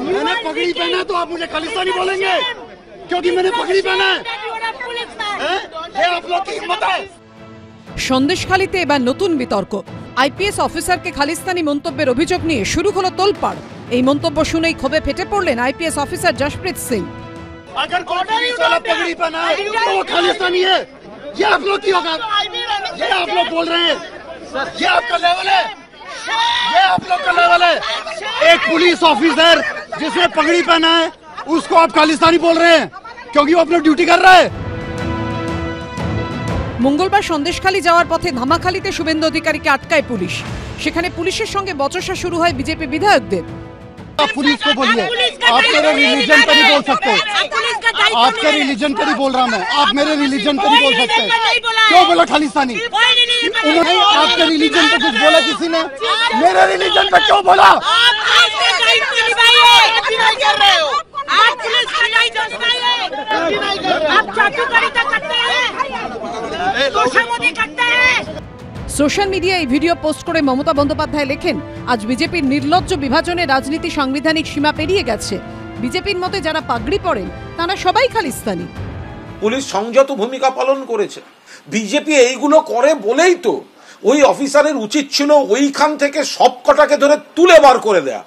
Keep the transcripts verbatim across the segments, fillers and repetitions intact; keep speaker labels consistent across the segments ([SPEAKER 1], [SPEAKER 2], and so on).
[SPEAKER 1] मैंने पगड़ी पहना तो आप मुझे खालिस्तानी बोलेंगे क्योंकि मैंने पगड़ी पहना है? ये आप लोग की हिम्मत है।
[SPEAKER 2] সন্দেশখালীতে এবার নতুন বিতর্ক। আইপিএস অফিসারকে খালিস্তানি মন্তব্যের অভিযোগ নিয়ে শুরু হলো তোলপাড়। এই মন্তব্য শুনেই ক্ষোভে ফেটে পড়লেন আইপিএস অফিসার জশপ্রীত সিং।
[SPEAKER 1] अगर कोई पुलिस वाला पगड़ी पहना है तो वो खालिस्तानी है। ये आप लोग की औकात, ये आप लोग बोल रहे हैं, ये आपका लेवल है, ये आप लोग का लेवल है। एक पुलिस ऑफिसर जिसने पगड़ी पहना है उसको आप खालिस्तानी बोल रहे हैं क्योंकि वो अपनी ड्यूटी कर रहा है।
[SPEAKER 2] মঙ্গলবার সন্দেশখালী যাওয়ার পথে ধামাখালীতে শুভেন্দু অধিকারীকে আটকায় পুলিশ। সেখানে পুলিশের সঙ্গে বচসা শুরু হয় বিজেপি বিধায়কদের।
[SPEAKER 1] आप पुलिस को बोलिए, आप मेरे रिलीजन पर नहीं बोल सकते, आपके रिलीजन पर ही बोल रहा मैं, आप मेरे रिलीजन पर ही बोल सकते। क्यों बोला खालिस्तानी? उन्होंने आपके रिलीजन पे कुछ बोला किसी ने? मेरे रिलीजन पे क्यों बोला? সোশ্যাল মিডিয়ায় এই ভিডিও পোস্ট করে মমতা বন্দ্যোপাধ্যায় লেখেন, আজ বিজেপির নির্লজ্জ বিভাজনের রাজনীতি সাংবিধানিক সীমা পেরিয়ে গেছে। বিজেপির মতে যারা পাগড়ি পরেন তারা সবাই খালিস্তানি।
[SPEAKER 3] পুলিশ সংযত ভূমিকা পালন করেছে। বিজেপি এইগুলো করে বলেই তো ওই অফিসারের উচিত ছিল ওইখান থেকে সবকটাকে ধরে তুলে বার করে দেয়া।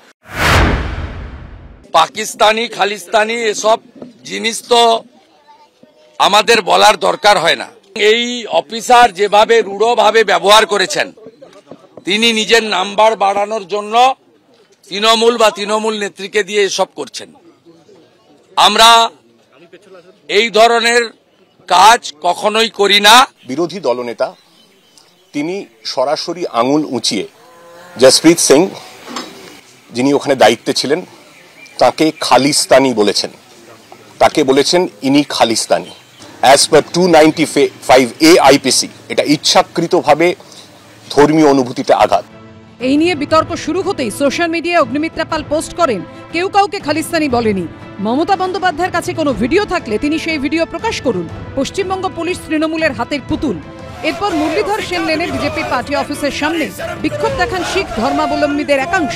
[SPEAKER 4] পাকিস্তানি খালিস্তানি এসব জিনিস তো আমাদের বলার দরকার হয় না। এই অফিসার যেভাবে রূঢ়ভাবে ব্যবহার করেছেন, তিনি নিজের নাম্বার বাড়ানোর জন্য তৃণমূল বা তৃণমূল নেত্রীকে দিয়ে এসব করছেন। আমরা এই ধরনের কাজ কখনোই করি না।
[SPEAKER 5] বিরোধী দলনেতা তিনি সরাসরি আঙুল উঁচিয়ে জশপ্রীত সিং, যিনি ওখানে দায়িত্বে ছিলেন, তাকে খালিস্তানি বলেছেন, তাকে বলেছেন ইনি Khalistani. As per two ninety five A IPC, এটা ইচ্ছাকৃতভাবে ধর্মীয় অনুভূতিতে আঘাত।
[SPEAKER 2] এই নিয়ে বিতর্ক শুরু হতেই সোশ্যাল মিডিয়ায় অগ্নিমিত্রা পাল পোস্ট করেন, কেউ কাউকে খালিস্তানি বলেনি। মমতা বন্দ্যোপাধ্যায়ের কাছে কোনো ভিডিও থাকলে তিনি সেই ভিডিও প্রকাশ করুন। পশ্চিমবঙ্গ পুলিশ তৃণমূলের হাতের পুতুল। এরপর মুরলীধর সেন লেনে বিজেপি পার্টি অফিসের সামনে বিক্ষোভ দেখান শিখ ধর্মাবলম্বীদের একাংশ।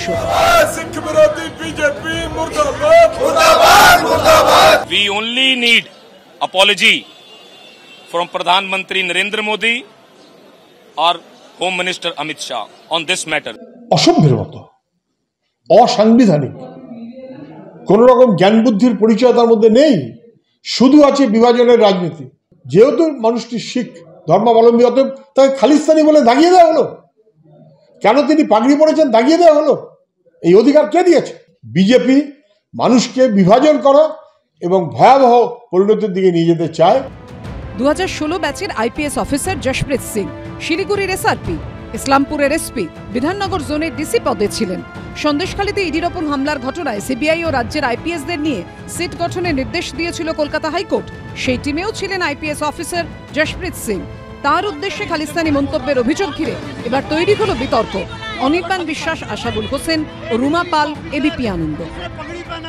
[SPEAKER 6] We only need apology from Pradhanmantri Narendra Modi or Home Minister Amit Shah on this matter.
[SPEAKER 7] অসভ্যের মতো, অসাংবিধানিক, কোন রকম জ্ঞান বুদ্ধির পরিচয় তার মধ্যে নেই, শুধু আছে বিভাজনের রাজনীতি। যেহেতু মানুষটি শিখ ধর্মাবলম্বী, অতএব তাকে খালিস্তানি বলে দাগিয়ে দেওয়া হলো। কেন তিনি পাগড়ি পরেছেন দাগিয়ে দেওয়া হলো? এই অধিকার কে দিয়েছে? বিজেপি মানুষকে বিভাজন করা এবং ভয়াবহ পরিণতির দিকে নিয়ে যেতে চায়।
[SPEAKER 2] দু হাজার ষোলো ব্যাচের আইপিএস অফিসার জশপ্রীত সিং শিলিগুড়ির এসআরপি, ইসলামপুরের এসপি, বিধাননগর জোনের ডিসি পদে ছিলেন। সন্দেশখালীতে ইডির ওপর হামলার ঘটনায় সিবিআই ও রাজ্যের আইপিএসদের নিয়ে সিট গঠনের নির্দেশ দিয়েছিল কলকাতা হাইকোর্ট। সেই টিমেও ছিলেন আইপিএস অফিসার জশপ্রীত সিং। তার উদ্দেশ্যে খালিস্তানি মন্তব্যের অভিযোগ ঘিরে এবার তৈরি হলো বিতর্ক। অনির্বাণ বিশ্বাস, আশাবুল হোসেন ও রুমা পাল, এবিপি আনন্দ।